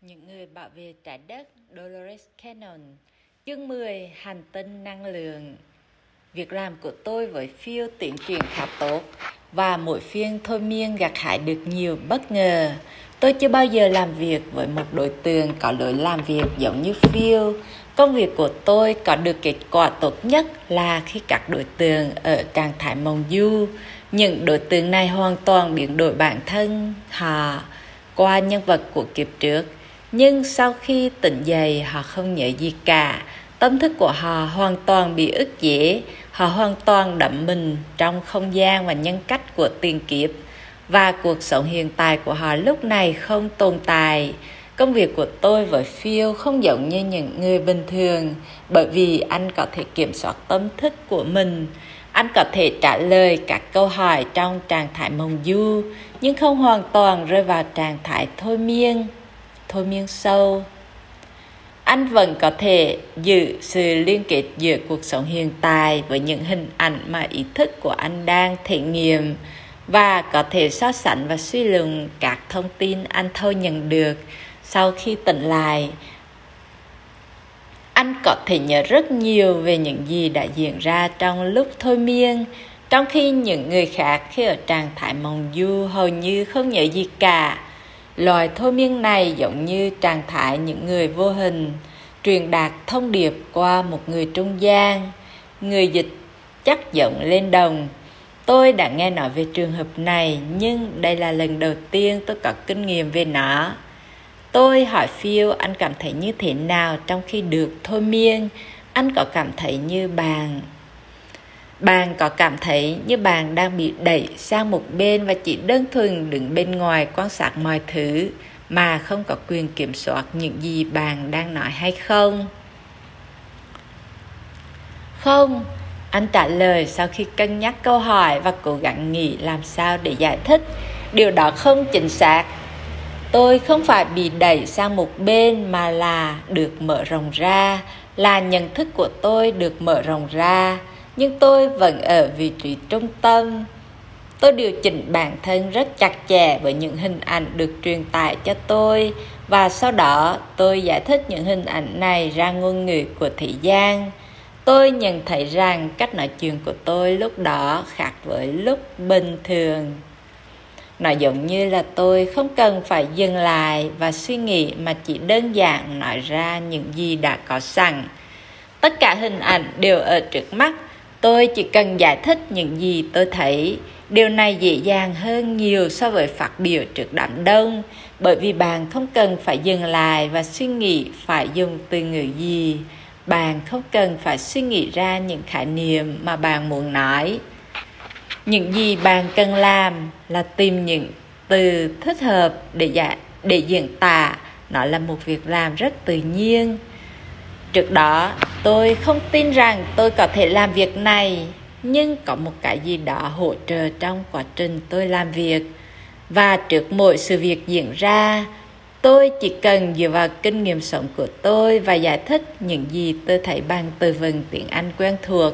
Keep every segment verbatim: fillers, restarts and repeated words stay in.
Những người bảo vệ trái đất Dolores Cannon. Chương mười. Hành tinh năng lượng. Việc làm của tôi với Phil tiến triển khá tốt và mỗi phiên thôi miên gặt hái được nhiều bất ngờ. Tôi chưa bao giờ làm việc với một đối tượng có lối làm việc giống như Phil. Công việc của tôi có được kết quả tốt nhất là khi các đối tượng ở trạng thái mộng du. Những đối tượng này hoàn toàn biến đổi bản thân họ qua nhân vật của kiếp trước. Nhưng sau khi tỉnh dậy, họ không nhớ gì cả. Tâm thức của họ hoàn toàn bị ức chế. Họ hoàn toàn đắm mình trong không gian và nhân cách của tiền kiếp. Và cuộc sống hiện tại của họ lúc này không tồn tại. Công việc của tôi với Phil không giống như những người bình thường, bởi vì anh có thể kiểm soát tâm thức của mình. Anh có thể trả lời các câu hỏi trong trạng thái mộng du, nhưng không hoàn toàn rơi vào trạng thái thôi miên, thôi miên sâu. Anh vẫn có thể giữ sự liên kết giữa cuộc sống hiện tại với những hình ảnh mà ý thức của anh đang thể nghiệm, và có thể so sánh và suy luận các thông tin anh thôi nhận được. Sau khi tỉnh lại, anh có thể nhớ rất nhiều về những gì đã diễn ra trong lúc thôi miên, trong khi những người khác khi ở trạng thái mộng du hầu như không nhớ gì cả. Loại thôi miên này giống như trạng thái những người vô hình truyền đạt thông điệp qua một người trung gian, người dịch chắc giọng lên đồng. Tôi đã nghe nói về trường hợp này, nhưng đây là lần đầu tiên tôi có kinh nghiệm về nó. Tôi hỏi Phil anh cảm thấy như thế nào trong khi được thôi miên. Anh có cảm thấy như bạn Bạn có cảm thấy như bạn đang bị đẩy sang một bên và chỉ đơn thuần đứng bên ngoài quan sát mọi thứ mà không có quyền kiểm soát những gì bạn đang nói hay không? Không, anh trả lời sau khi cân nhắc câu hỏi và cố gắng nghĩ làm sao để giải thích. Điều đó không chính xác. Tôi không phải bị đẩy sang một bên mà là được mở rộng ra, là nhận thức của tôi được mở rộng ra, nhưng tôi vẫn ở vị trí trung tâm. Tôi điều chỉnh bản thân rất chặt chẽ với những hình ảnh được truyền tải cho tôi, và sau đó tôi giải thích những hình ảnh này ra ngôn ngữ của thế gian. Tôi nhận thấy rằng cách nói chuyện của tôi lúc đó khác với lúc bình thường. Nó giống như là tôi không cần phải dừng lại và suy nghĩ mà chỉ đơn giản nói ra những gì đã có sẵn. Tất cả hình ảnh đều ở trước mắt. Tôi chỉ cần giải thích những gì tôi thấy. Điều này dễ dàng hơn nhiều so với phát biểu trước đám đông, bởi vì bạn không cần phải dừng lại và suy nghĩ phải dùng từ ngữ gì. Bạn không cần phải suy nghĩ ra những khái niệm mà bạn muốn nói. Những gì bạn cần làm là tìm những từ thích hợp để, giải, để diễn tả. Nó là một việc làm rất tự nhiên. Trước đó, tôi không tin rằng tôi có thể làm việc này, nhưng có một cái gì đó hỗ trợ trong quá trình tôi làm việc. Và trước mỗi sự việc diễn ra, tôi chỉ cần dựa vào kinh nghiệm sống của tôi và giải thích những gì tôi thấy bằng từ vựng tiếng Anh quen thuộc.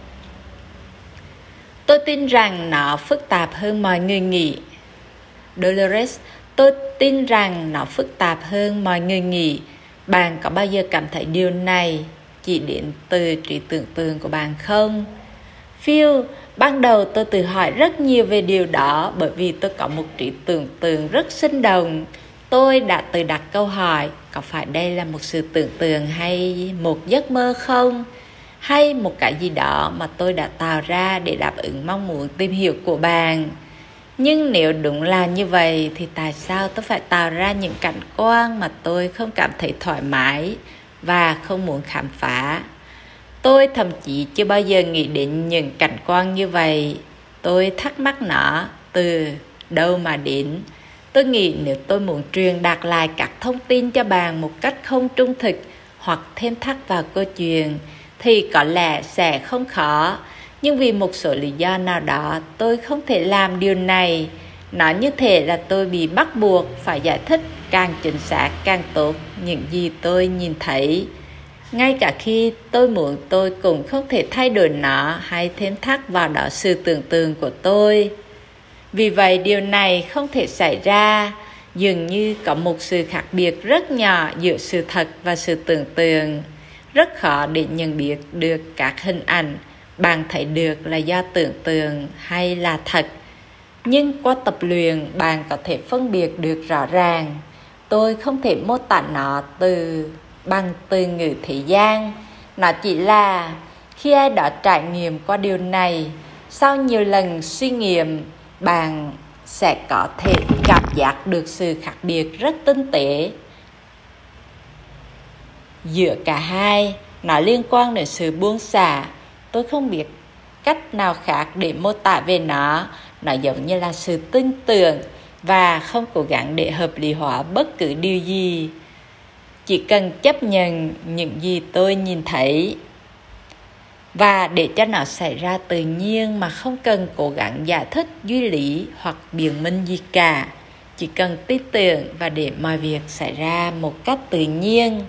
Tôi tin rằng nó phức tạp hơn mọi người nghĩ. Dolores, tôi tin rằng nó phức tạp hơn mọi người nghĩ. Bạn có bao giờ cảm thấy điều này chỉ đến từ trí tưởng tượng của bạn không? Phil, ban đầu tôi tự hỏi rất nhiều về điều đó bởi vì tôi có một trí tưởng tượng rất sinh động. Tôi đã tự đặt câu hỏi, có phải đây là một sự tưởng tượng hay một giấc mơ không? Hay một cái gì đó mà tôi đã tạo ra để đáp ứng mong muốn tìm hiểu của bạn. Nhưng nếu đúng là như vậy thì tại sao tôi phải tạo ra những cảnh quan mà tôi không cảm thấy thoải mái và không muốn khám phá? Tôi thậm chí chưa bao giờ nghĩ đến những cảnh quan như vậy. Tôi thắc mắc nó từ đâu mà đến. Tôi nghĩ nếu tôi muốn truyền đạt lại các thông tin cho bạn một cách không trung thực hoặc thêm thắt vào câu chuyện thì có lẽ sẽ không khó. Nhưng vì một số lý do nào đó tôi không thể làm điều này. Nó như thể là tôi bị bắt buộc phải giải thích càng chính xác càng tốt những gì tôi nhìn thấy. Ngay cả khi tôi muốn, tôi cũng không thể thay đổi nó hay thêm thắt vào đó sự tưởng tượng của tôi. Vì vậy điều này không thể xảy ra. Dường như có một sự khác biệt rất nhỏ giữa sự thật và sự tưởng tượng. Rất khó để nhận biết được các hình ảnh bạn thấy được là do tưởng tượng hay là thật. Nhưng qua tập luyện, bạn có thể phân biệt được rõ ràng. Tôi không thể mô tả nó từ bằng từ ngữ thế gian. Nó chỉ là khi ai đó trải nghiệm qua điều này, sau nhiều lần suy nghiệm, bạn sẽ có thể cảm giác được sự khác biệt rất tinh tế giữa cả hai. Nó liên quan đến sự buông xả. Tôi không biết cách nào khác để mô tả về nó. Nó giống như là sự tin tưởng và không cố gắng để hợp lý hóa bất cứ điều gì. Chỉ cần chấp nhận những gì tôi nhìn thấy và để cho nó xảy ra tự nhiên mà không cần cố gắng giải thích duy lý hoặc biện minh gì cả. Chỉ cần tin tưởng và để mọi việc xảy ra một cách tự nhiên.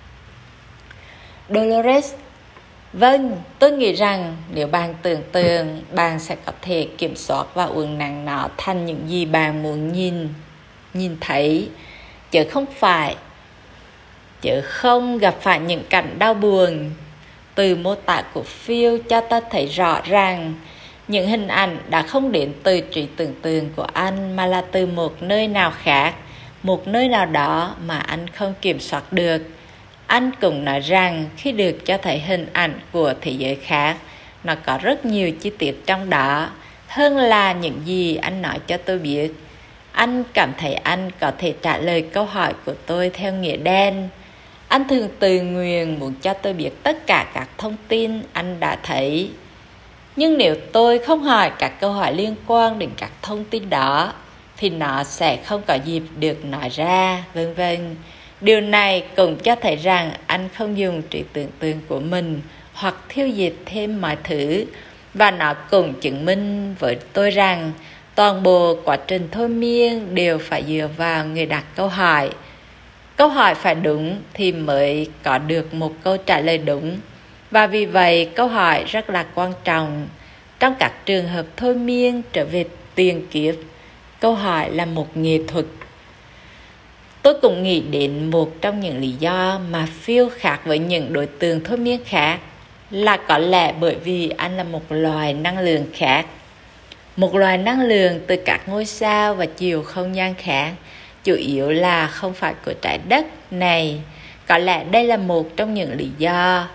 Dolores: Vâng, tôi nghĩ rằng nếu bạn tưởng tượng, bạn sẽ có thể kiểm soát và uốn nắn nó thành những gì bạn muốn nhìn, nhìn thấy, chứ không phải, chứ không gặp phải những cảnh đau buồn. Từ mô tả của Phil cho ta thấy rõ ràng, những hình ảnh đã không đến từ trí tưởng tượng của anh mà là từ một nơi nào khác, một nơi nào đó mà anh không kiểm soát được. Anh cũng nói rằng khi được cho thấy hình ảnh của thế giới khác, nó có rất nhiều chi tiết trong đó, hơn là những gì anh nói cho tôi biết. Anh cảm thấy anh có thể trả lời câu hỏi của tôi theo nghĩa đen. Anh thường tự nguyện muốn cho tôi biết tất cả các thông tin anh đã thấy. Nhưng nếu tôi không hỏi các câu hỏi liên quan đến các thông tin đó, thì nó sẽ không có dịp được nói ra, vân vân. Điều này cũng cho thấy rằng anh không dùng trí tưởng tượng của mình hoặc thiêu diệt thêm mọi thứ. Và nó cũng chứng minh với tôi rằng toàn bộ quá trình thôi miên đều phải dựa vào người đặt câu hỏi. Câu hỏi phải đúng thì mới có được một câu trả lời đúng. Và vì vậy câu hỏi rất là quan trọng. Trong các trường hợp thôi miên trở về tiền kiếp, câu hỏi là một nghệ thuật. Tôi cũng nghĩ đến một trong những lý do mà Phil khác với những đối tượng thôi miên khác là có lẽ bởi vì anh là một loài năng lượng khác. Một loài năng lượng từ các ngôi sao và chiều không gian khác, chủ yếu là không phải của trái đất này. Có lẽ đây là một trong những lý do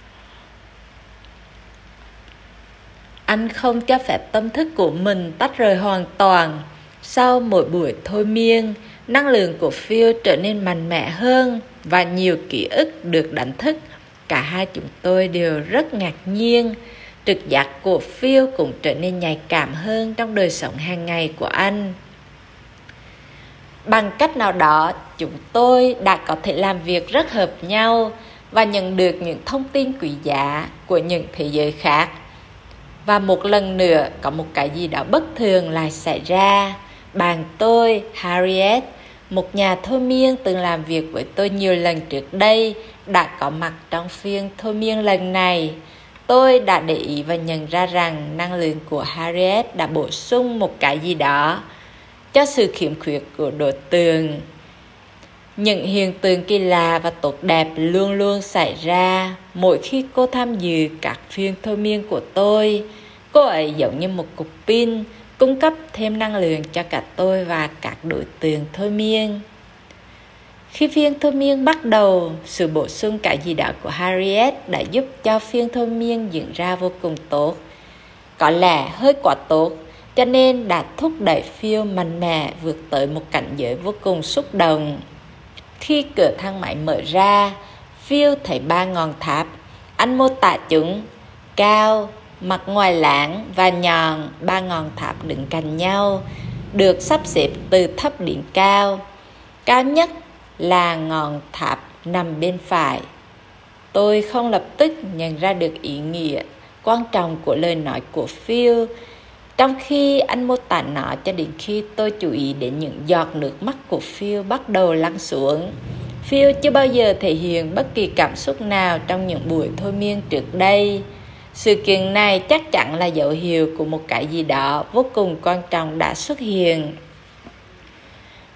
anh không cho phép tâm thức của mình tách rời hoàn toàn. Sau mỗi buổi thôi miên, năng lượng của Phil trở nên mạnh mẽ hơn và nhiều ký ức được đánh thức. Cả hai chúng tôi đều rất ngạc nhiên. Trực giác của Phil cũng trở nên nhạy cảm hơn trong đời sống hàng ngày của anh. Bằng cách nào đó, chúng tôi đã có thể làm việc rất hợp nhau và nhận được những thông tin quý giá của những thế giới khác. Và một lần nữa, có một cái gì đó bất thường lại xảy ra. Bạn tôi, Harriet, một nhà thôi miên từng làm việc với tôi nhiều lần trước đây, đã có mặt trong phiên thôi miên lần này. Tôi đã để ý và nhận ra rằng năng lượng của Harriet đã bổ sung một cái gì đó cho sự khiếm khuyết của đối tượng. Những hiện tượng kỳ lạ và tốt đẹp luôn luôn xảy ra mỗi khi cô tham dự các phiên thôi miên của tôi. Cô ấy giống như một cục pin, cung cấp thêm năng lượng cho cả tôi và các đối tượng thôi miên. Khi phiên thôi miên bắt đầu, sự bổ sung cái gì đó của Harriet đã giúp cho phiên thôi miên diễn ra vô cùng tốt. Có lẽ hơi quá tốt, cho nên đã thúc đẩy Phil mạnh mẽ vượt tới một cảnh giới vô cùng xúc động. Khi cửa thang máy mở ra, Phil thấy ba ngọn tháp. Anh mô tả chúng cao, mặt ngoài láng và nhọn. Ba ngọn tháp đứng cạnh nhau, được sắp xếp từ thấp đến cao. Cao nhất là ngọn tháp nằm bên phải. Tôi không lập tức nhận ra được ý nghĩa quan trọng của lời nói của Phil, trong khi anh mô tả nó cho đến khi tôi chú ý đến những giọt nước mắt của Phil bắt đầu lăn xuống. Phil chưa bao giờ thể hiện bất kỳ cảm xúc nào trong những buổi thôi miên trước đây. Sự kiện này chắc chắn là dấu hiệu của một cái gì đó vô cùng quan trọng đã xuất hiện.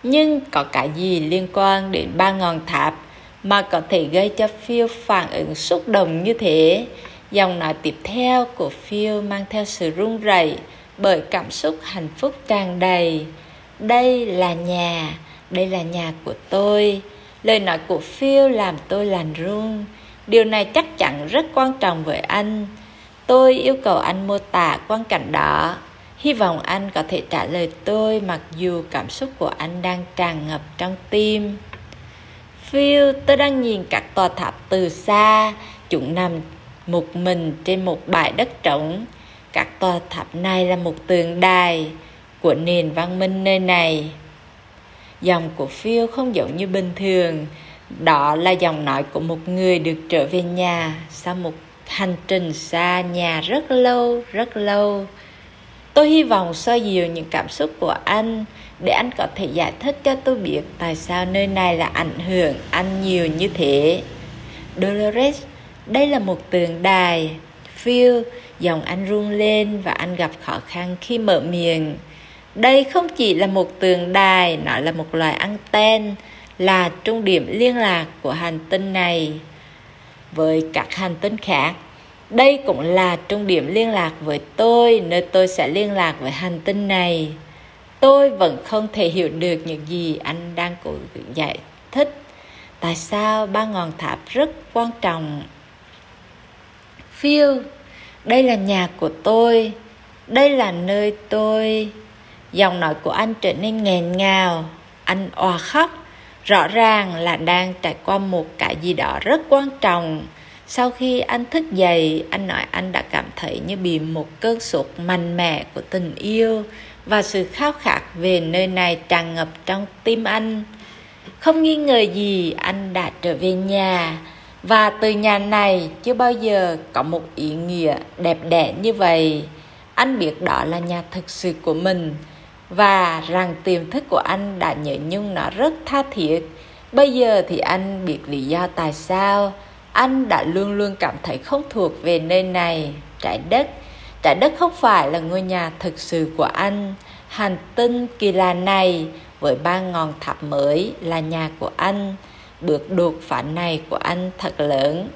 Nhưng có cái gì liên quan đến ba ngọn tháp mà có thể gây cho Phil phản ứng xúc động như thế? Dòng nói tiếp theo của Phil mang theo sự run rẩy bởi cảm xúc hạnh phúc tràn đầy. Đây là nhà, đây là nhà của tôi. Lời nói của Phil làm tôi lạnh run. Điều này chắc chắn rất quan trọng với anh. Tôi yêu cầu anh mô tả quang cảnh đó. Hy vọng anh có thể trả lời tôi mặc dù cảm xúc của anh đang tràn ngập trong tim. Phil, tôi đang nhìn các tòa tháp từ xa. Chúng nằm một mình trên một bãi đất trống. Các tòa tháp này là một tượng đài của nền văn minh nơi này. Giọng của Phil không giống như bình thường. Đó là giọng nói của một người được trở về nhà sau một hành trình xa nhà rất lâu, rất lâu. Tôi hy vọng xoa dịu những cảm xúc của anh để anh có thể giải thích cho tôi biết tại sao nơi này là ảnh hưởng anh nhiều như thế. Dolores, đây là một tượng đài. Phil, giọng anh run lên và anh gặp khó khăn khi mở miệng. Đây không chỉ là một tượng đài, nó là một loại anten, là trung điểm liên lạc của hành tinh này với các hành tinh khác. Đây cũng là trung điểm liên lạc với tôi, nơi tôi sẽ liên lạc với hành tinh này. Tôi vẫn không thể hiểu được những gì anh đang cố giải thích. Tại sao ba ngọn tháp rất quan trọng? Phil, đây là nhà của tôi. Đây là nơi tôi... Giọng nói của anh trở nên nghẹn ngào. Anh òa khóc. Rõ ràng là đang trải qua một cái gì đó rất quan trọng. Sau khi anh thức dậy, anh nói anh đã cảm thấy như bị một cơn sốt mạnh mẽ của tình yêu và sự khao khát về nơi này tràn ngập trong tim anh. Không nghi ngờ gì, anh đã trở về nhà. Và từ nhà này chưa bao giờ có một ý nghĩa đẹp đẽ như vậy. Anh biết đó là nhà thực sự của mình và rằng tiềm thức của anh đã nhớ nhung nó rất tha thiết. Bây giờ thì anh biết lý do tại sao anh đã luôn luôn cảm thấy không thuộc về nơi này. Trái đất Trái đất không phải là ngôi nhà thực sự của anh. Hành tinh kỳ lạ này với ba ngọn tháp mới là nhà của anh. Bước đột phá này của anh thật lớn.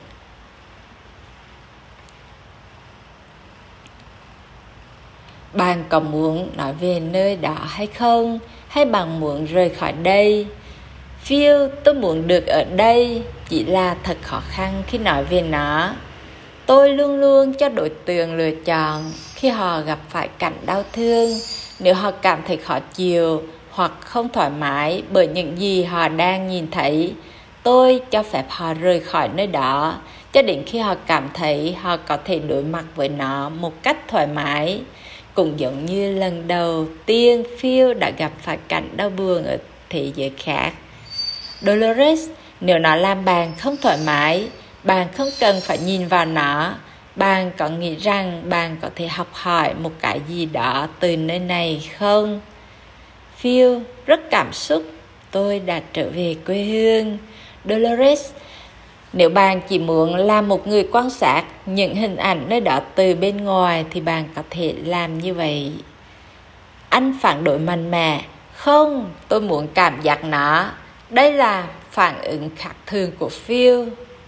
Bạn có muốn nói về nơi đó hay không? Hay bạn muốn rời khỏi đây? Phil, tôi muốn được ở đây, chỉ là thật khó khăn khi nói về nó. Tôi luôn luôn cho đối tượng lựa chọn khi họ gặp phải cảnh đau thương. Nếu họ cảm thấy khó chịu hoặc không thoải mái bởi những gì họ đang nhìn thấy, tôi cho phép họ rời khỏi nơi đó cho đến khi họ cảm thấy họ có thể đối mặt với nó một cách thoải mái. Cũng giống như lần đầu tiên Phil đã gặp phải cảnh đau buồn ở thế giới khác. Dolores, nếu nó làm bạn không thoải mái, bạn không cần phải nhìn vào nó. Bạn có nghĩ rằng bạn có thể học hỏi một cái gì đó từ nơi này không? Phil, rất cảm xúc. Tôi đã trở về quê hương. Dolores, nếu bạn chỉ muốn làm một người quan sát những hình ảnh nơi đó từ bên ngoài thì bạn có thể làm như vậy. Anh phản đối mạnh mẽ. Không, tôi muốn cảm giác nó. Đây là phản ứng khác thường của Phil.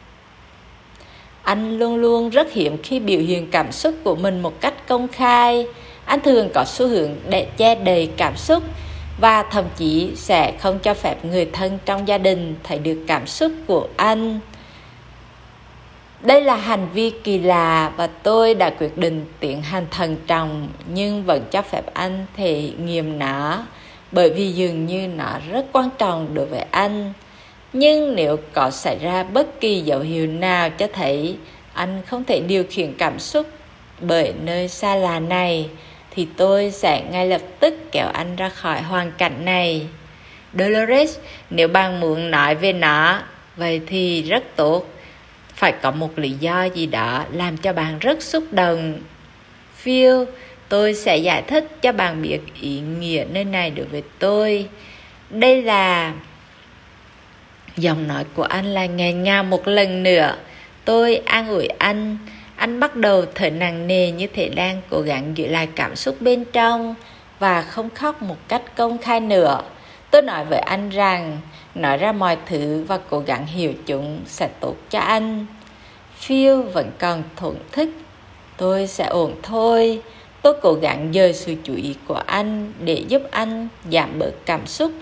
Anh luôn luôn rất hiếm khi biểu hiện cảm xúc của mình một cách công khai. Anh thường có xu hướng để che đậy cảm xúc và thậm chí sẽ không cho phép người thân trong gia đình thấy được cảm xúc của anh. Đây là hành vi kỳ lạ và tôi đã quyết định tiến hành thận trọng nhưng vẫn cho phép anh thể nghiệm nó bởi vì dường như nó rất quan trọng đối với anh. Nhưng nếu có xảy ra bất kỳ dấu hiệu nào cho thấy anh không thể điều khiển cảm xúc bởi nơi xa lạ này thì tôi sẽ ngay lập tức kéo anh ra khỏi hoàn cảnh này. Dolores, nếu bạn muốn nói về nó, vậy thì rất tốt. Phải có một lý do gì đó làm cho bạn rất xúc động. Phil, tôi sẽ giải thích cho bạn biết ý nghĩa nơi này đối với tôi. Đây là... Giọng nói của anh là nghẹn ngào một lần nữa. Tôi an ủi anh. Anh bắt đầu thở nặng nề như thể đang cố gắng giữ lại cảm xúc bên trong và không khóc một cách công khai nữa. Tôi nói với anh rằng nói ra mọi thứ và cố gắng hiểu chúng sẽ tốt cho anh. Phil vẫn còn thổn thức. Tôi sẽ ổn thôi. Tôi cố gắng dời sự chú ý của anh để giúp anh giảm bớt cảm xúc.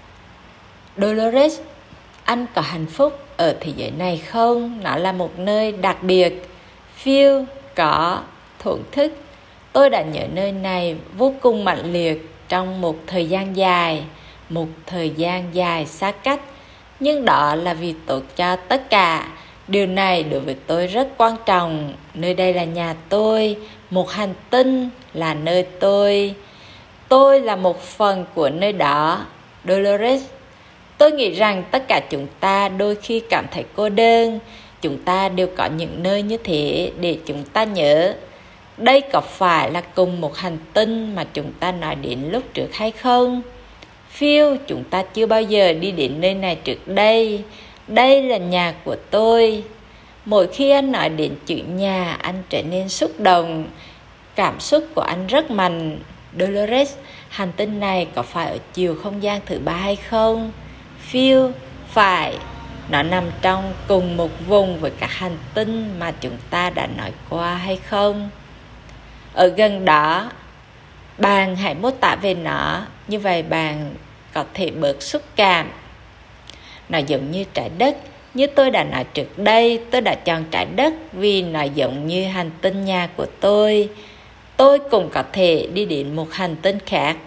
Dolores, anh có hạnh phúc ở thế giới này không? Nó là một nơi đặc biệt. Phil có thổn thức. Tôi đã nhớ nơi này vô cùng mạnh liệt trong một thời gian dài, một thời gian dài xa cách. Nhưng đó là vì tốt cho tất cả. Điều này đối với tôi rất quan trọng. Nơi đây là nhà tôi, một hành tinh là nơi tôi. Tôi là một phần của nơi đó. Dolores, tôi nghĩ rằng tất cả chúng ta đôi khi cảm thấy cô đơn. Chúng ta đều có những nơi như thế để chúng ta nhớ. Đây có phải là cùng một hành tinh mà chúng ta nói đến lúc trước hay không? Phil, chúng ta chưa bao giờ đi đến nơi này trước đây. Đây là nhà của tôi. Mỗi khi anh nói đến chữ nhà, anh trở nên xúc động. Cảm xúc của anh rất mạnh. Dolores, hành tinh này có phải ở chiều không gian thứ ba hay không? Phil, phải. Nó nằm trong cùng một vùng với các hành tinh mà chúng ta đã nói qua hay không? Ở gần đó, bạn hãy mô tả về nó. Như vậy bạn có thể bớt xúc cảm. Nó giống như trái đất. Như tôi đã nói trước đây, tôi đã chọn trái đất vì nó giống như hành tinh nhà của tôi. Tôi cũng có thể đi đến một hành tinh khác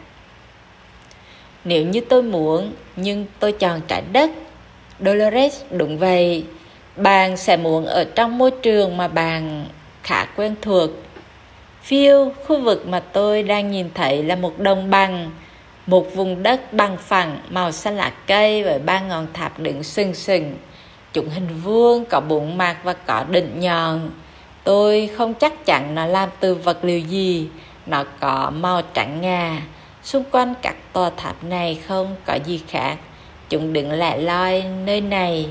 nếu như tôi muốn, nhưng tôi chọn trái đất. Dolores, đúng vậy. Bạn sẽ muốn ở trong môi trường mà bạn khá quen thuộc. Phil, khu vực mà tôi đang nhìn thấy là một đồng bằng, một vùng đất bằng phẳng màu xanh lá cây với ba ngọn tháp đứng sừng sừng. Chúng hình vuông, có bốn mặt và có đỉnh nhọn. Tôi không chắc chắn nó làm từ vật liệu gì. Nó có màu trắng ngà. Xung quanh các tòa tháp này không có gì khác. Chúng đứng lẻ loi nơi này.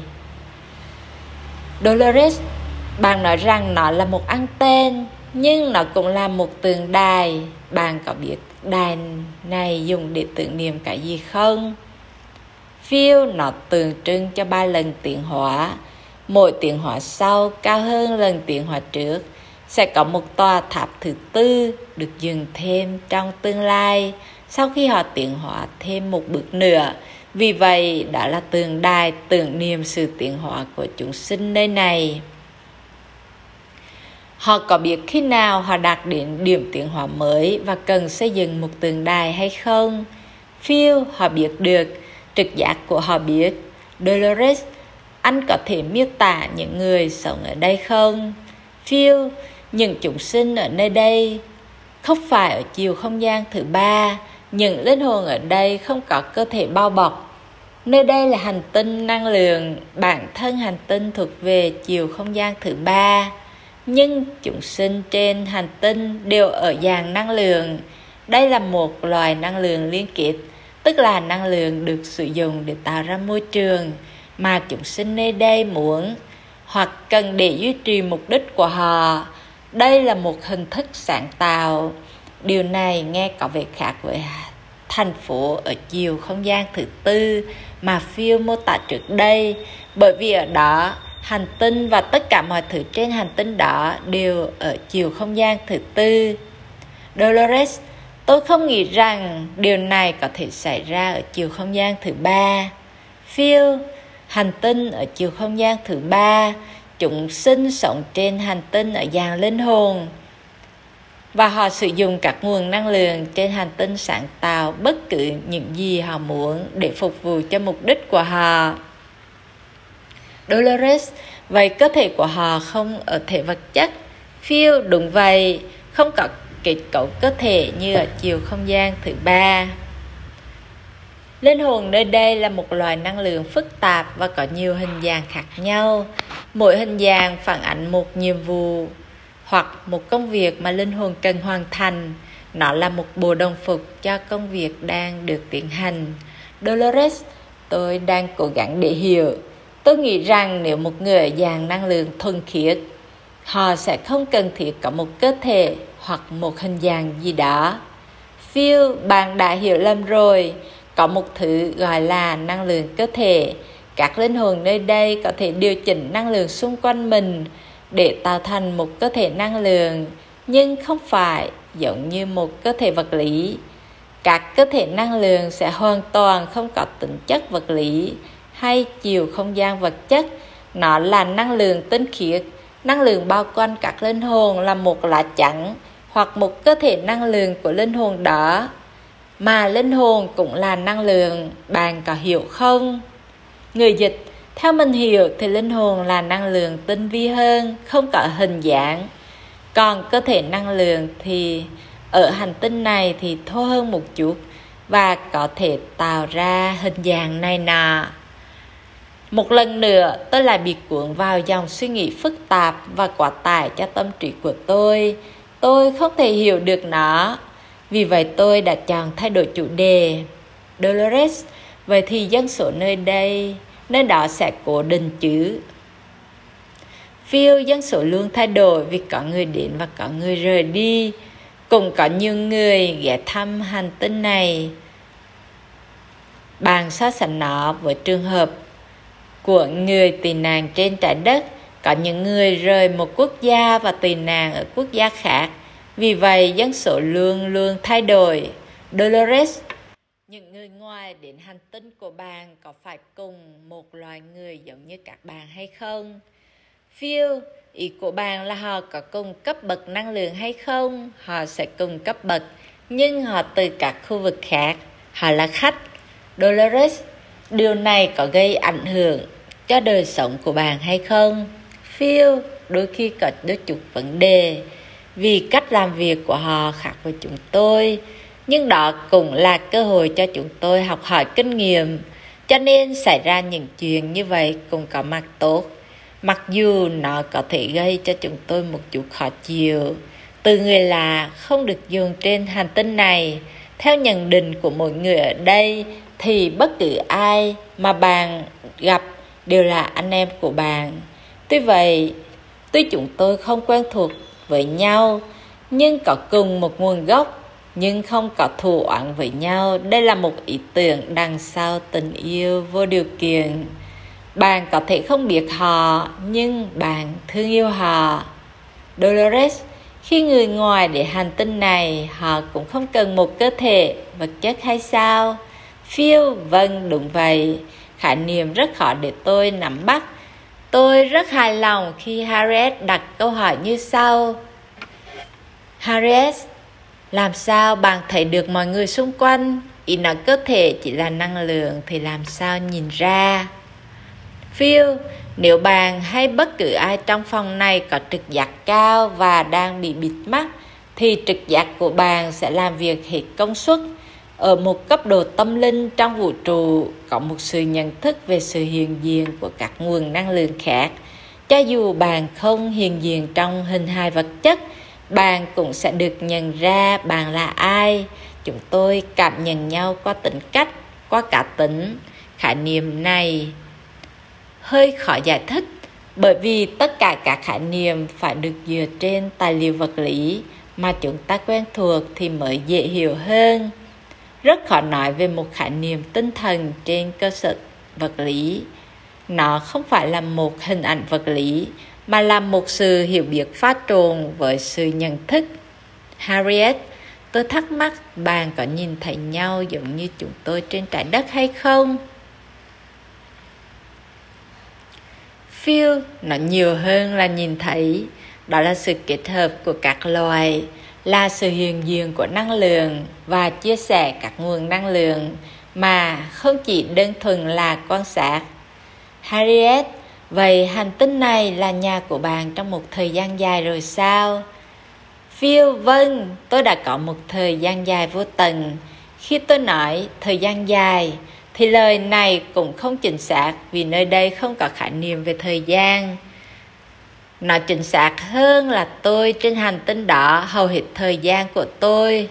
Dolores, bạn nói rằng nó là một anten, nhưng nó cũng là một tượng đài. Bạn có biết đài này dùng để tưởng niệm cái gì không? Phil, nó tượng trưng cho ba lần tiến hóa. Mỗi tiến hóa sau cao hơn lần tiến hóa trước. Sẽ có một tòa tháp thứ tư được dựng thêm trong tương lai sau khi họ tiến hóa thêm một bước nữa. Vì vậy, đó là tượng đài tưởng niệm sự tiến hóa của chúng sinh nơi này. Họ có biết khi nào họ đạt đến điểm tiến hóa mới và cần xây dựng một tượng đài hay không? Phil, họ biết được. Trực giác của họ biết. Dolores, anh có thể miêu tả những người sống ở đây không? Phil, những chúng sinh ở nơi đây không phải ở chiều không gian thứ ba. Những linh hồn ở đây không có cơ thể bao bọc. Nơi đây là hành tinh năng lượng. Bản thân hành tinh thuộc về chiều không gian thứ ba. Nhưng chúng sinh trên hành tinh đều ở dạng năng lượng. Đây là một loài năng lượng liên kết, tức là năng lượng được sử dụng để tạo ra môi trường mà chúng sinh nơi đây muốn hoặc cần để duy trì mục đích của họ. Đây là một hình thức sáng tạo. Điều này nghe có vẻ khác với thành phố ở chiều không gian thứ tư mà Phil mô tả trước đây, bởi vì ở đó hành tinh và tất cả mọi thứ trên hành tinh đó đều ở chiều không gian thứ tư. Dolores, tôi không nghĩ rằng điều này có thể xảy ra ở chiều không gian thứ ba. Phil, hành tinh ở chiều không gian thứ ba, chúng sinh sống trên hành tinh ở dạng linh hồn và họ sử dụng các nguồn năng lượng trên hành tinh sáng tạo bất cứ những gì họ muốn để phục vụ cho mục đích của họ. Dolores, vậy cơ thể của họ không ở thể vật chất. Phil, đúng vậy, không có kết cấu cơ thể như ở chiều không gian thứ ba. Linh hồn nơi đây là một loại năng lượng phức tạp và có nhiều hình dạng khác nhau. Mỗi hình dạng phản ánh một nhiệm vụ hoặc một công việc mà linh hồn cần hoàn thành. Nó là một bộ đồng phục cho công việc đang được tiến hành. Dolores, tôi đang cố gắng để hiểu. Tôi nghĩ rằng nếu một người ở dạng năng lượng thuần khiết, họ sẽ không cần thiết có một cơ thể hoặc một hình dạng gì đó. Phil, bạn đã hiểu lầm rồi. có một thứ gọi là năng lượng cơ thể. Các linh hồn nơi đây có thể điều chỉnh năng lượng xung quanh mình để tạo thành một cơ thể năng lượng, nhưng không phải giống như một cơ thể vật lý. Các cơ thể năng lượng sẽ hoàn toàn không có tính chất vật lý hay chiều không gian vật chất. Nó là năng lượng tinh khiết. Năng lượng bao quanh các linh hồn là một lá chắn hoặc một cơ thể năng lượng của linh hồn đó. Mà linh hồn cũng là năng lượng, bạn có hiểu không? Người dịch, theo mình hiểu thì linh hồn là năng lượng tinh vi hơn, không có hình dáng. Còn cơ thể năng lượng thì ở hành tinh này thì thô hơn một chút và có thể tạo ra hình dạng này nọ. Một lần nữa, tôi lại bị cuốn vào dòng suy nghĩ phức tạp và quá tải cho tâm trí của tôi. Tôi không thể hiểu được nó. Vì vậy tôi đã chọn thay đổi chủ đề. Dolores, vậy thì dân số nơi đây, nơi đó sẽ cố định chứ? Phil, dân số luôn thay đổi vì có người đến và có người rời đi. Cũng có nhiều người ghé thăm hành tinh này. Bạn so sánh nó với trường hợp của người tị nạn trên trái đất. Có những người rời một quốc gia và tị nạn ở quốc gia khác. Vì vậy, dân số luôn luôn thay đổi. Dolores, những người ngoài đến hành tinh của bạn có phải cùng một loài người giống như các bạn hay không? Phil, ý của bạn là họ có cùng cấp bậc năng lượng hay không? Họ sẽ cùng cấp bậc, nhưng họ từ các khu vực khác. Họ là khách. Dolores, điều này có gây ảnh hưởng cho đời sống của bạn hay không? Phil, đôi khi có đôi chút vấn đề vì cách làm việc của họ khác với chúng tôi, nhưng đó cũng là cơ hội cho chúng tôi học hỏi kinh nghiệm, cho nên xảy ra những chuyện như vậy cũng có mặt tốt, mặc dù nó có thể gây cho chúng tôi một chút khó chịu. Từ người lạ không được dùng trên hành tinh này. Theo nhận định của mỗi người ở đây thì bất cứ ai mà bạn gặp đều là anh em của bạn. Tuy vậy, tuy chúng tôi không quen thuộc với nhau, nhưng có cùng một nguồn gốc, nhưng không có thù oán với nhau. Đây là một ý tưởng đằng sau tình yêu vô điều kiện. Bạn có thể không biết họ, nhưng bạn thương yêu họ. Dolores, khi người ngoài đến hành tinh này, họ cũng không cần một cơ thể vật chất hay sao? Phil, vâng, đúng vậy. Khái niệm rất khó để tôi nắm bắt. Tôi rất hài lòng khi Harriet đặt câu hỏi như sau. Harriet, làm sao bạn thấy được mọi người xung quanh? Ý nói cơ thể chỉ là năng lượng thì làm sao nhìn ra? Phil, nếu bạn hay bất cứ ai trong phòng này có trực giác cao và đang bị bịt mắt, thì trực giác của bạn sẽ làm việc hết công suất. Ở một cấp độ tâm linh trong vũ trụ, có một sự nhận thức về sự hiện diện của các nguồn năng lượng khác. Cho dù bạn không hiện diện trong hình hài vật chất, bạn cũng sẽ được nhận ra bạn là ai. Chúng tôi cảm nhận nhau qua tính cách, qua cá tính. Khái niệm này hơi khó giải thích, bởi vì tất cả các khái niệm phải được dựa trên tài liệu vật lý mà chúng ta quen thuộc thì mới dễ hiểu hơn. Rất khó nói về một khái niệm tinh thần trên cơ sở vật lý. Nó không phải là một hình ảnh vật lý, mà là một sự hiểu biết pha trộn với sự nhận thức. Harriet, tôi thắc mắc bạn có nhìn thấy nhau giống như chúng tôi trên trái đất hay không? Phil, nó nhiều hơn là nhìn thấy. Đó là sự kết hợp của các loài, là sự hiện diện của năng lượng và chia sẻ các nguồn năng lượng, mà không chỉ đơn thuần là quan sát. Harriet, vậy hành tinh này là nhà của bạn trong một thời gian dài rồi sao? Phil, vâng, tôi đã có một thời gian dài vô tận. Khi tôi nói thời gian dài, thì lời này cũng không chính xác vì nơi đây không có khái niệm về thời gian. Nó chính xác hơn là tôi trên hành tinh đó hầu hết thời gian của tôi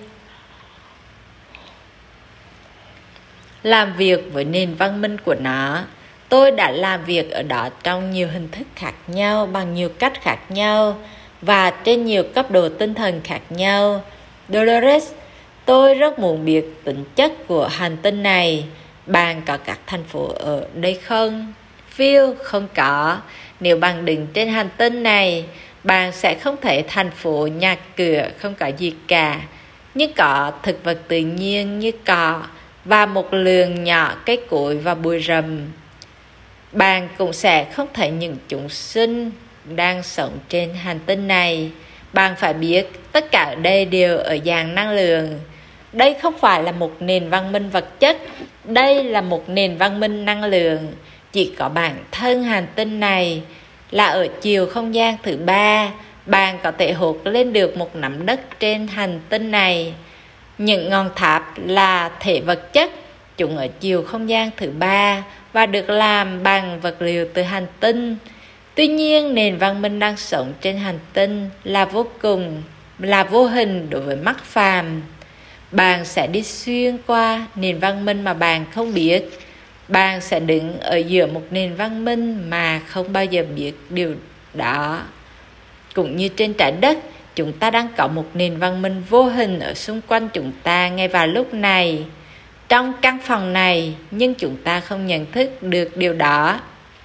làm việc với nền văn minh của nó. Tôi đã làm việc ở đó trong nhiều hình thức khác nhau, bằng nhiều cách khác nhau và trên nhiều cấp độ tinh thần khác nhau. Dolores, Tôi rất muốn biết tính chất của hành tinh này. Bạn có các thành phố ở đây không? Phil, không có. Nếu bạn đứng trên hành tinh này, bạn sẽ không thấy thành phố, nhà cửa, không có gì cả. Nhưng có thực vật tự nhiên như cỏ và một lượng nhỏ cây cối và bụi rậm. Bạn cũng sẽ không thấy những chúng sinh đang sống trên hành tinh này. Bạn phải biết tất cả ở đây đều ở dạng năng lượng. Đây không phải là một nền văn minh vật chất, đây là một nền văn minh năng lượng. Chỉ có bản thân hành tinh này là ở chiều không gian thứ ba. Bạn có thể hốt lên được một nắm đất trên hành tinh này. Những ngọn tháp là thể vật chất, chúng ở chiều không gian thứ ba và được làm bằng vật liệu từ hành tinh. Tuy nhiên, nền văn minh đang sống trên hành tinh là vô cùng, là vô hình đối với mắt phàm. Bạn sẽ đi xuyên qua nền văn minh mà bạn không biết. Bạn sẽ đứng ở giữa một nền văn minh mà không bao giờ biết điều đó. Cũng như trên trái đất, chúng ta đang có một nền văn minh vô hình ở xung quanh chúng ta ngay vào lúc này, trong căn phòng này, nhưng chúng ta không nhận thức được điều đó.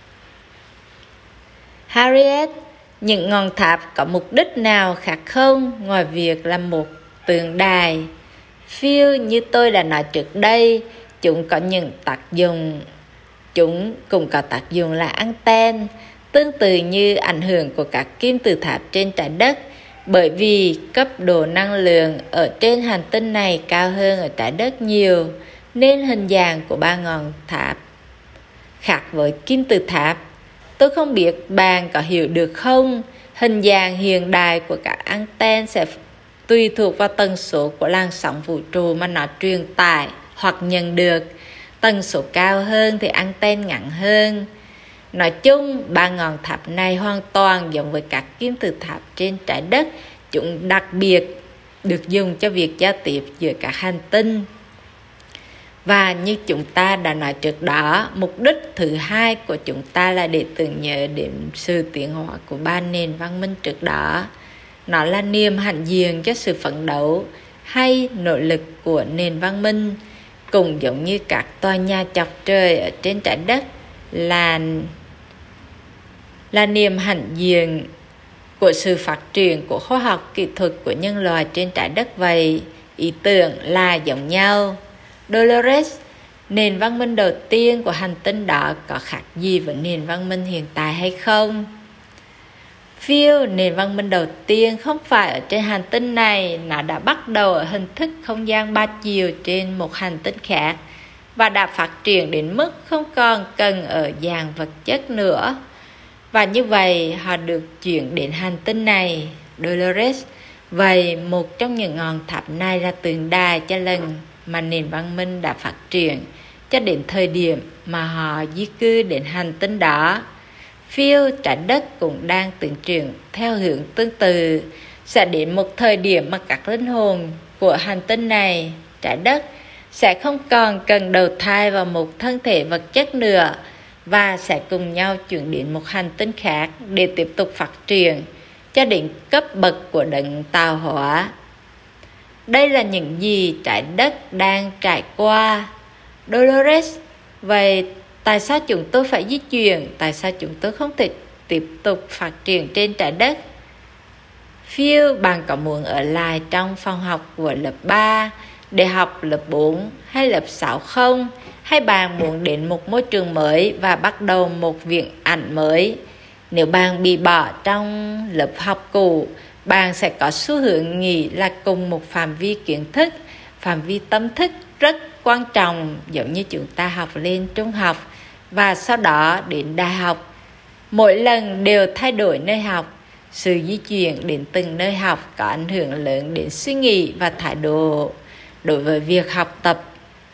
Harriet, những ngọn tháp có mục đích nào khác không ngoài việc là một tượng đài? Phil, như tôi đã nói trước đây, chúng có những tác dụng. Chúng cũng có tác dụng là anten, tương tự như ảnh hưởng của các kim tự tháp trên trái đất. Bởi vì cấp độ năng lượng ở trên hành tinh này cao hơn ở trái đất nhiều, nên hình dạng của ba ngọn tháp khác với kim tự tháp. Tôi không biết bạn có hiểu được không? Hình dạng hiện đại của các anten sẽ tùy thuộc vào tần số của làn sóng vũ trụ mà nó truyền tải hoặc nhận được. Tần số cao hơn thì anten ngắn hơn. Nói chung, ba ngọn tháp này hoàn toàn giống với các kim tự tháp trên trái đất. Chúng đặc biệt được dùng cho việc giao tiếp giữa các hành tinh. Và như chúng ta đã nói trước đó, mục đích thứ hai của chúng ta là để tưởng nhớ đến sự tiến hóa của ba nền văn minh trước đó. Nó là niềm hãnh diện cho sự phấn đấu hay nỗ lực của nền văn minh. Cũng giống như các tòa nhà chọc trời ở trên trái đất là, là niềm hãnh diện của sự phát triển của khoa học kỹ thuật của nhân loại trên trái đất vậy. Ý tưởng là giống nhau. Dolores, nền văn minh đầu tiên của hành tinh đó có khác gì với nền văn minh hiện tại hay không? Phil, nền văn minh đầu tiên không phải ở trên hành tinh này. Nó đã bắt đầu ở hình thức không gian ba chiều trên một hành tinh khác và đã phát triển đến mức không còn cần ở dạng vật chất nữa. Và như vậy họ được chuyển đến hành tinh này. Dolores, vậy một trong những ngọn tháp này là tượng đài cho lần mà nền văn minh đã phát triển cho đến thời điểm mà họ di cư đến hành tinh đó. Phil, trái đất cũng đang tiến triển theo hướng tương tự. Sẽ đến một thời điểm mà các linh hồn của hành tinh này, trái đất, sẽ không còn cần đầu thai vào một thân thể vật chất nữa và sẽ cùng nhau chuyển đến một hành tinh khác để tiếp tục phát triển cho đến cấp bậc của đấng tạo hóa. Đây là những gì trái đất đang trải qua. Dolores, vậy tại sao chúng tôi phải di chuyển? Tại sao chúng tôi không thể tiếp tục phát triển trên trái đất? Phil, bạn có muốn ở lại trong phòng học của lớp ba để học lớp bốn hay lớp sáu không? Hay bạn muốn đến một môi trường mới và bắt đầu một viện ảnh mới? Nếu bạn bị bỏ trong lớp học cũ, bạn sẽ có xu hướng nghĩ là cùng một phạm vi kiến thức, phạm vi tâm thức rất quan trọng, giống như chúng ta học lên trung học và sau đó đến đại học. Mỗi lần đều thay đổi nơi học. Sự di chuyển đến từng nơi học có ảnh hưởng lớn đến suy nghĩ và thái độ đối với việc học tập.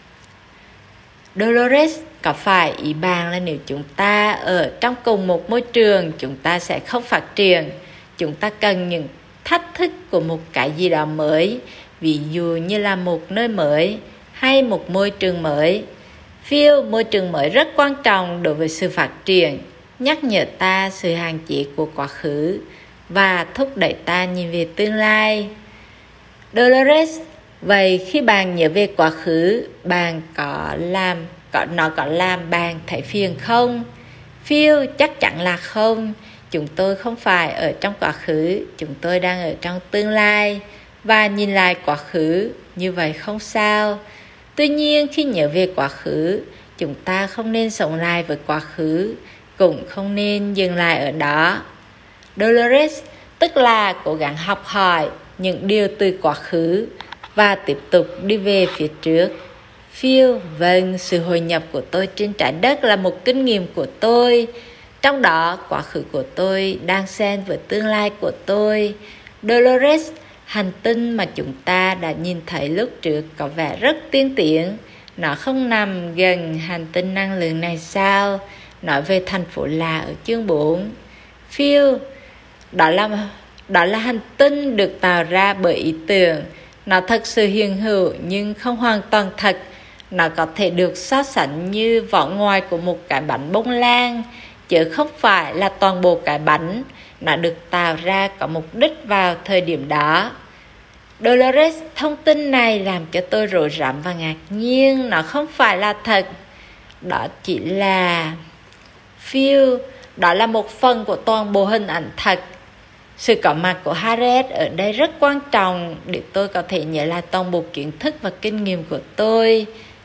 Dolores, có phải ý bạn là nếu chúng ta ở trong cùng một môi trường, chúng ta sẽ không phát triển? Chúng ta cần những thách thức của một cái gì đó mới, ví dụ như là một nơi mới hay một môi trường mới. Phil, môi trường mới rất quan trọng đối với sự phát triển, nhắc nhở ta sự hạn chế của quá khứ và thúc đẩy ta nhìn về tương lai. Dolores, Vậy khi bạn nhớ về quá khứ, bạn có làm có nó có làm bạn thấy phiền không? Phil, chắc chắn là không. Chúng tôi không phải ở trong quá khứ, chúng tôi đang ở trong tương lai. Và nhìn lại quá khứ, như vậy không sao. Tuy nhiên khi nhớ về quá khứ, chúng ta không nên sống lại với quá khứ, cũng không nên dừng lại ở đó. Dolores, tức là cố gắng học hỏi những điều từ quá khứ và tiếp tục đi về phía trước. Phil, vâng, sự hội nhập của tôi trên trái đất là một kinh nghiệm của tôi. Trong đó, quá khứ của tôi đang xen với tương lai của tôi. Dolores, hành tinh mà chúng ta đã nhìn thấy lúc trước có vẻ rất tiên tiến. Nó không nằm gần hành tinh năng lượng này sao? Nói về thành phố là ở chương bốn. Phil, đó là, đó là hành tinh được tạo ra bởi ý tưởng. Nó thật sự hiện hữu nhưng không hoàn toàn thật. Nó có thể được so sánh như vỏ ngoài của một cái bánh bông lan, chứ không phải là toàn bộ cái bánh. Nó được tạo ra có mục đích vào thời điểm đó. Dolores, thông tin này làm cho tôi rối rắm và ngạc nhiên. Nó không phải là thật. Đó chỉ là... Phil, đó là một phần của toàn bộ hình ảnh thật. Sự có mặt của Harriet ở đây rất quan trọng để tôi có thể nhớ lại toàn bộ kiến thức và kinh nghiệm của tôi.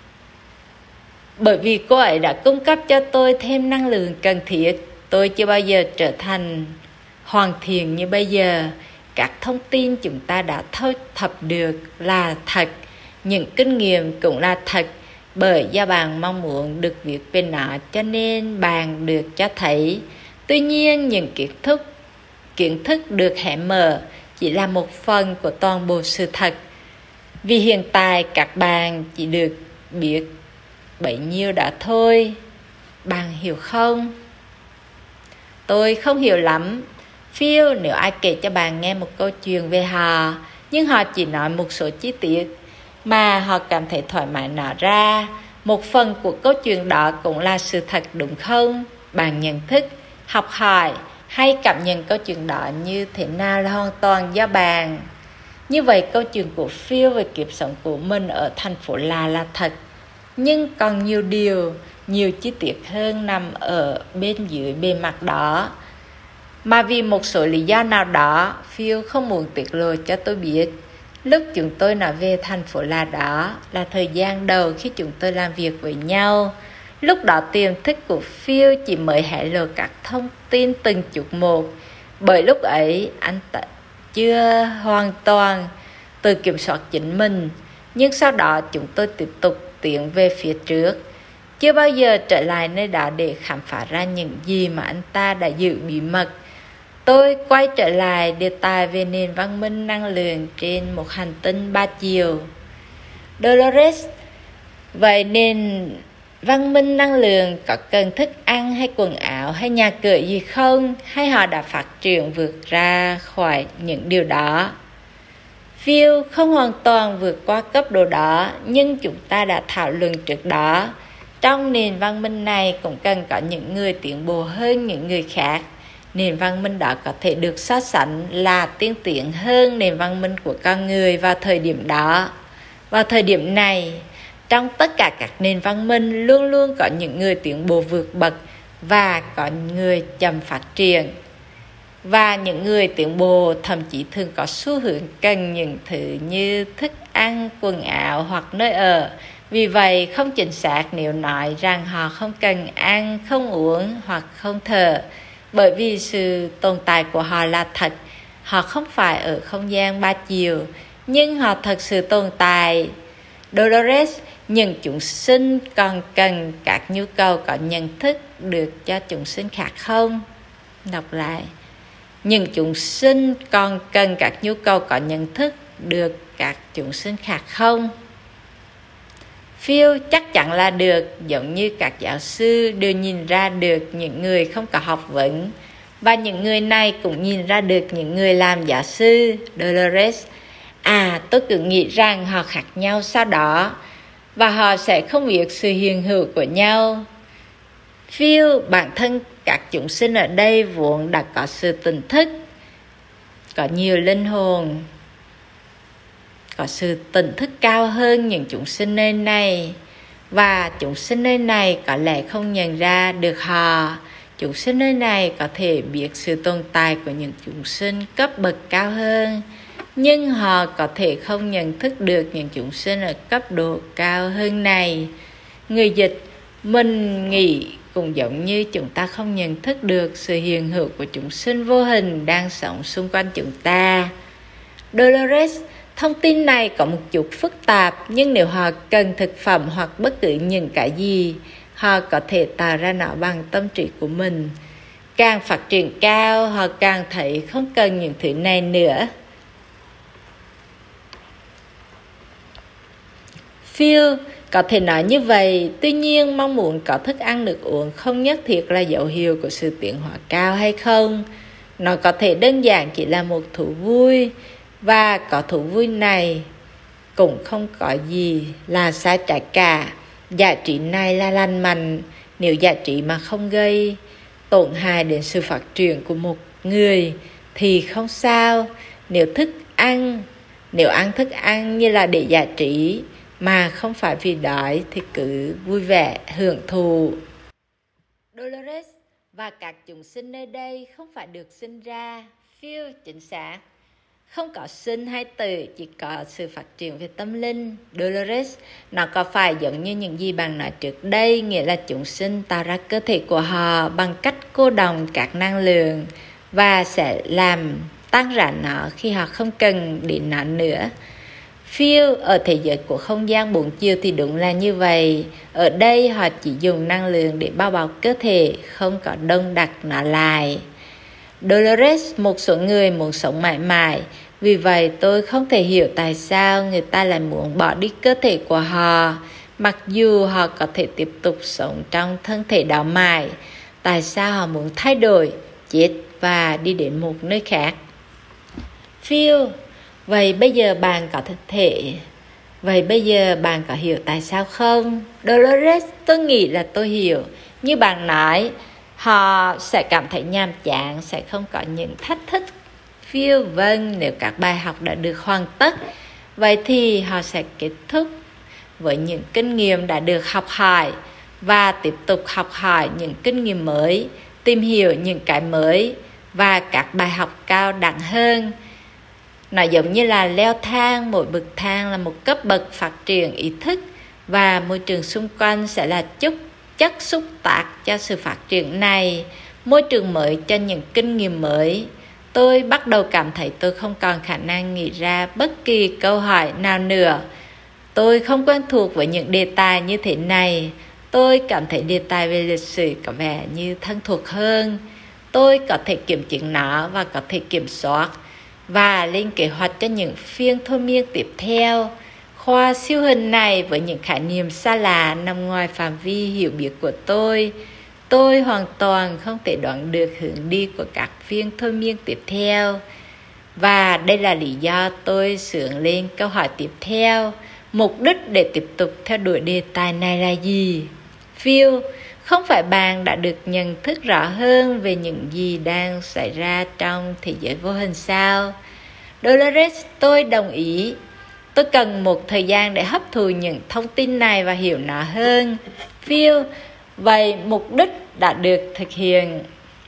Bởi vì cô ấy đã cung cấp cho tôi thêm năng lượng cần thiết. Tôi chưa bao giờ trở thành hoàn thiện như bây giờ. Các thông tin chúng ta đã thu thập được là thật. Những kinh nghiệm cũng là thật. Bởi do bạn mong muốn được viết về nó, cho nên bạn được cho thấy. Tuy nhiên, những kiến thức, kiến thức được hé mở chỉ là một phần của toàn bộ sự thật. Vì hiện tại các bạn chỉ được biết bấy nhiêu đã thôi. Bạn hiểu không? Tôi không hiểu lắm. Phil, nếu ai kể cho bạn nghe một câu chuyện về họ, nhưng họ chỉ nói một số chi tiết mà họ cảm thấy thoải mái nói ra, một phần của câu chuyện đó cũng là sự thật, đúng không? Bạn nhận thức, học hỏi hay cảm nhận câu chuyện đó như thế nào là hoàn toàn do bạn. Như vậy câu chuyện của Phil về kiếp sống của mình ở thành phố là là thật. Nhưng còn nhiều điều, nhiều chi tiết hơn nằm ở bên dưới bề mặt đó, mà vì một số lý do nào đó, Phil không muốn tiết lộ cho tôi biết. Lúc chúng tôi nói về thành phố là đó là thời gian đầu khi chúng tôi làm việc với nhau. Lúc đó tiềm thức của Phil chỉ mới hé lộ các thông tin từng chút một. Bởi lúc ấy anh ta chưa hoàn toàn tự kiểm soát chính mình. Nhưng sau đó chúng tôi tiếp tục tiến về phía trước, chưa bao giờ trở lại nơi đó để khám phá ra những gì mà anh ta đã giữ bí mật. Tôi quay trở lại đề tài về nền văn minh năng lượng trên một hành tinh ba chiều. Dolores, vậy nền văn minh năng lượng có cần thức ăn hay quần áo hay nhà cửa gì không? Hay họ đã phát triển vượt ra khỏi những điều đó? Phil, không hoàn toàn vượt qua cấp độ đó, nhưng chúng ta đã thảo luận trước đó. Trong nền văn minh này cũng cần có những người tiến bộ hơn những người khác. Nền văn minh đó có thể được so sánh là tiên tiến hơn nền văn minh của con người vào thời điểm đó. Vào thời điểm này, trong tất cả các nền văn minh luôn luôn có những người tiến bộ vượt bậc và có người chậm phát triển. Và những người tiến bộ thậm chí thường có xu hướng cần những thứ như thức ăn, quần áo hoặc nơi ở. Vì vậy không chính xác nếu nói rằng họ không cần ăn, không uống hoặc không thở. Bởi vì sự tồn tại của họ là thật. Họ không phải ở không gian ba chiều, nhưng họ thật sự tồn tại. Dolores, những chúng sinh còn cần các nhu cầu có nhận thức được cho chúng sinh khác không? Đọc lại. Những chúng sinh còn cần các nhu cầu có nhận thức được các chúng sinh khác không? Phil, chắc chắn là được, giống như các giáo sư đều nhìn ra được những người không có học vấn, và những người này cũng nhìn ra được những người làm giáo sư. Dolores, à, tôi cứ nghĩ rằng họ khác nhau sau đó, và họ sẽ không biết sự hiện hữu của nhau. Phil, bản thân các chúng sinh ở đây vốn đã có sự tỉnh thức, có nhiều linh hồn, có sự tỉnh thức cao hơn những chúng sinh nơi này, và chúng sinh nơi này có lẽ không nhận ra được họ. Chúng sinh nơi này có thể biết sự tồn tại của những chúng sinh cấp bậc cao hơn, nhưng họ có thể không nhận thức được những chúng sinh ở cấp độ cao hơn này. Người dịch, mình nghĩ cũng giống như chúng ta không nhận thức được sự hiện hữu của chúng sinh vô hình đang sống xung quanh chúng ta. Dolores, thông tin này có một chút phức tạp, nhưng nếu họ cần thực phẩm hoặc bất cứ những cái gì, họ có thể tạo ra nó bằng tâm trí của mình. Càng phát triển cao, họ càng thấy không cần những thứ này nữa. Phil, có thể nói như vậy, tuy nhiên mong muốn có thức ăn nước uống không nhất thiết là dấu hiệu của sự tiến hóa cao hay không. Nó có thể đơn giản chỉ là một thú vui, và có thú vui này cũng không có gì là sai trái cả. Giá trị này là lành mạnh, nếu giá trị mà không gây tổn hại đến sự phát triển của một người thì không sao. Nếu thức ăn, nếu ăn thức ăn như là để giá trị mà không phải vì đói thì cứ vui vẻ hưởng thụ. Dolores, và các chúng sinh nơi đây không phải được sinh ra. Phil, chính xác. Không có sinh hay tử, chỉ có sự phát triển về tâm linh. Dolores, nó có phải giống như những gì bạn nói trước đây, nghĩa là chúng sinh tạo ra cơ thể của họ bằng cách cô đọng các năng lượng và sẽ làm tan rã nó khi họ không cần đến nó nữa. Phil, ở thế giới của không gian bốn chiều thì đúng là như vậy. Ở đây họ chỉ dùng năng lượng để bao bọc cơ thể, không có đông đặc nó lại. Dolores, một số người muốn sống mãi mãi, vì vậy tôi không thể hiểu tại sao người ta lại muốn bỏ đi cơ thể của họ, mặc dù họ có thể tiếp tục sống trong thân thể đó mãi. Tại sao họ muốn thay đổi, chết và đi đến một nơi khác? Phil, vậy bây giờ bạn có thể... Vậy bây giờ bạn có hiểu tại sao không? Dolores, tôi nghĩ là tôi hiểu. Như bạn nói, họ sẽ cảm thấy nhàm chán, sẽ không có những thách thức. Phil, vâng, nếu các bài học đã được hoàn tất, vậy thì họ sẽ kết thúc với những kinh nghiệm đã được học hỏi và tiếp tục học hỏi những kinh nghiệm mới, tìm hiểu những cái mới và các bài học cao đẳng hơn. Nó giống như là leo thang, mỗi bậc thang là một cấp bậc phát triển ý thức, và môi trường xung quanh sẽ là chút chất xúc tác cho sự phát triển này, môi trường mới cho những kinh nghiệm mới. Tôi bắt đầu cảm thấy tôi không còn khả năng nghĩ ra bất kỳ câu hỏi nào nữa. Tôi không quen thuộc với những đề tài như thế này. Tôi cảm thấy đề tài về lịch sử có vẻ như thân thuộc hơn. Tôi có thể kiểm chứng nó và có thể kiểm soát và lên kế hoạch cho những phiên thôi miên tiếp theo. Khoa siêu hình này với những khái niệm xa lạ nằm ngoài phạm vi hiểu biết của tôi. Tôi hoàn toàn không thể đoán được hướng đi của các phiên thôi miên tiếp theo. Và đây là lý do tôi sướng lên câu hỏi tiếp theo. Mục đích để tiếp tục theo đuổi đề tài này là gì? Phil, không phải bạn đã được nhận thức rõ hơn về những gì đang xảy ra trong thế giới vô hình sao? Dolores, tôi đồng ý. Tôi cần một thời gian để hấp thụ những thông tin này và hiểu nó hơn. Phil, vậy mục đích đã được thực hiện.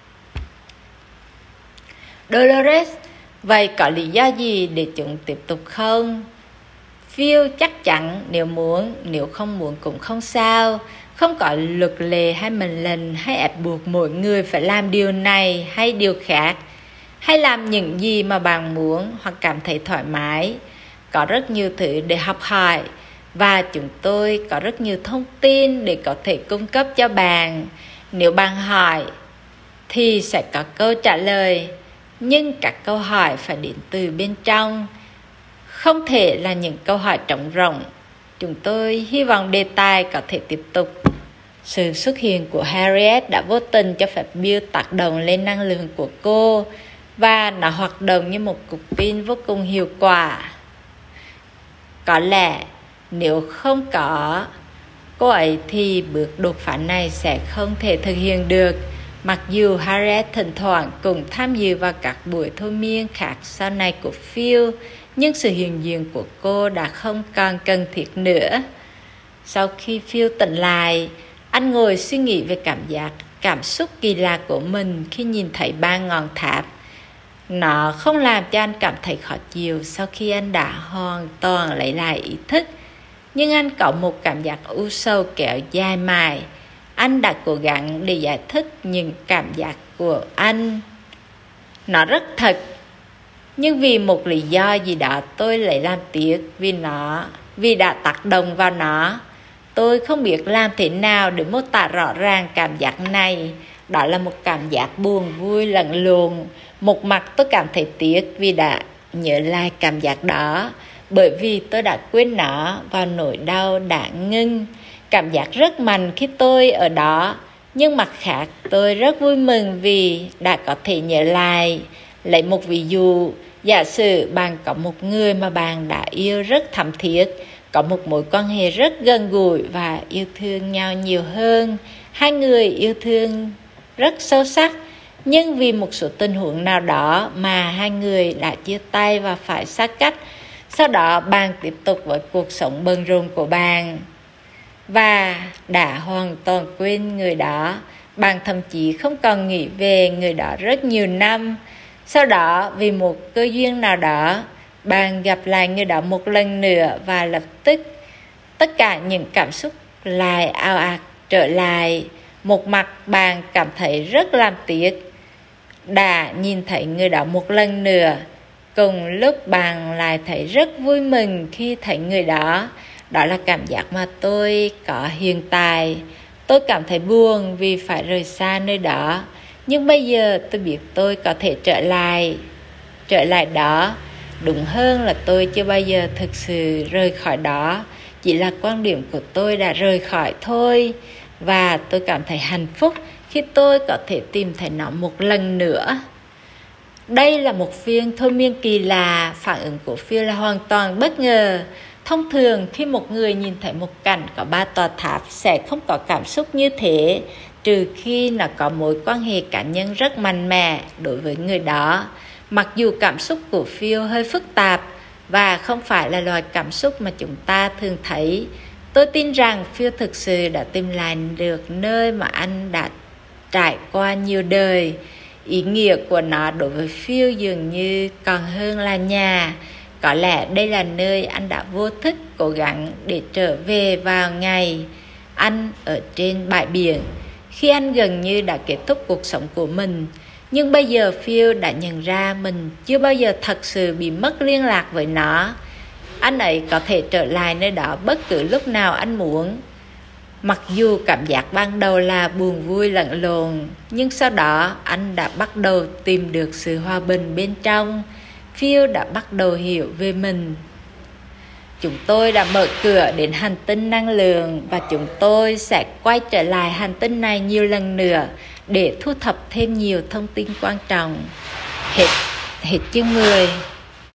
Dolores, vậy có lý do gì để chúng tiếp tục không? Phil, chắc chắn, nếu muốn, nếu không muốn cũng không sao. Không có luật lệ hay mệnh lệnh hay ép buộc mỗi người phải làm điều này hay điều khác. Hay làm những gì mà bạn muốn hoặc cảm thấy thoải mái. Có rất nhiều thứ để học hỏi, và chúng tôi có rất nhiều thông tin để có thể cung cấp cho bạn. Nếu bạn hỏi thì sẽ có câu trả lời, nhưng các câu hỏi phải đến từ bên trong, không thể là những câu hỏi trống rỗng. Chúng tôi hy vọng đề tài có thể tiếp tục. Sự xuất hiện của Harriet đã vô tình cho phép Bill tác động lên năng lượng của cô, và nó hoạt động như một cục pin vô cùng hiệu quả. Có lẽ nếu không có cô ấy thì bước đột phá này sẽ không thể thực hiện được. Mặc dù Harriet thỉnh thoảng cũng tham dự vào các buổi thôi miên khác sau này của Phil, nhưng sự hiện diện của cô đã không còn cần thiết nữa. Sau khi Phil tỉnh lại, anh ngồi suy nghĩ về cảm giác, cảm xúc kỳ lạ của mình khi nhìn thấy ba ngọn tháp. Nó không làm cho anh cảm thấy khó chịu sau khi anh đã hoàn toàn lấy lại ý thức, nhưng anh có một cảm giác u sầu kéo dài mãi. Anh đã cố gắng để giải thích những cảm giác của anh. Nó rất thật, nhưng vì một lý do gì đó tôi lại làm tiếc vì nó, vì đã tác động vào nó. Tôi không biết làm thế nào để mô tả rõ ràng cảm giác này. Đó là một cảm giác buồn vui lẫn lộn. Một mặt tôi cảm thấy tiếc vì đã nhớ lại cảm giác đó, bởi vì tôi đã quên nó và nỗi đau đã ngưng. Cảm giác rất mạnh khi tôi ở đó, nhưng mặt khác tôi rất vui mừng vì đã có thể nhớ lại. Lấy một ví dụ, giả sử bạn có một người mà bạn đã yêu rất thắm thiết, có một mối quan hệ rất gần gũi và yêu thương nhau nhiều hơn. Hai người yêu thương rất sâu sắc, nhưng vì một số tình huống nào đó mà hai người đã chia tay và phải xa cách. Sau đó bạn tiếp tục với cuộc sống bận rộn của bạn và đã hoàn toàn quên người đó. Bạn thậm chí không còn nghĩ về người đó rất nhiều năm. Sau đó vì một cơ duyên nào đó, bạn gặp lại người đó một lần nữa và lập tức tất cả những cảm xúc lại ào ạt trở lại. Một mặt bạn cảm thấy rất làm tiếc đã nhìn thấy người đó một lần nữa, cùng lúc bạn lại thấy rất vui mừng khi thấy người đó. Đó là cảm giác mà tôi có hiện tại. Tôi cảm thấy buồn vì phải rời xa nơi đó, nhưng bây giờ tôi biết tôi có thể trở lại trở lại đó. Đúng hơn là tôi chưa bao giờ thực sự rời khỏi đó, chỉ là quan điểm của tôi đã rời khỏi thôi. Và tôi cảm thấy hạnh phúc khi tôi có thể tìm thấy nó một lần nữa. Đây là một phiên thôi miên kỳ lạ. Phản ứng của Phil là hoàn toàn bất ngờ. Thông thường khi một người nhìn thấy một cảnh có ba tòa tháp sẽ không có cảm xúc như thế, trừ khi nó có mối quan hệ cá nhân rất mạnh mẽ đối với người đó. Mặc dù cảm xúc của Phil hơi phức tạp và không phải là loại cảm xúc mà chúng ta thường thấy, tôi tin rằng Phil thực sự đã tìm lại được nơi mà anh đã trải qua nhiều đời. Ý nghĩa của nó đối với Phil dường như còn hơn là nhà. Có lẽ đây là nơi anh đã vô thức cố gắng để trở về vào ngày anh ở trên bãi biển, khi anh gần như đã kết thúc cuộc sống của mình. Nhưng bây giờ Phil đã nhận ra mình chưa bao giờ thật sự bị mất liên lạc với nó. Anh ấy có thể trở lại nơi đó bất cứ lúc nào anh muốn. Mặc dù cảm giác ban đầu là buồn vui lẫn lộn, nhưng sau đó anh đã bắt đầu tìm được sự hòa bình bên trong. Phil đã bắt đầu hiểu về mình. Chúng tôi đã mở cửa đến hành tinh năng lượng và chúng tôi sẽ quay trở lại hành tinh này nhiều lần nữa để thu thập thêm nhiều thông tin quan trọng. Hết, hết chương mười.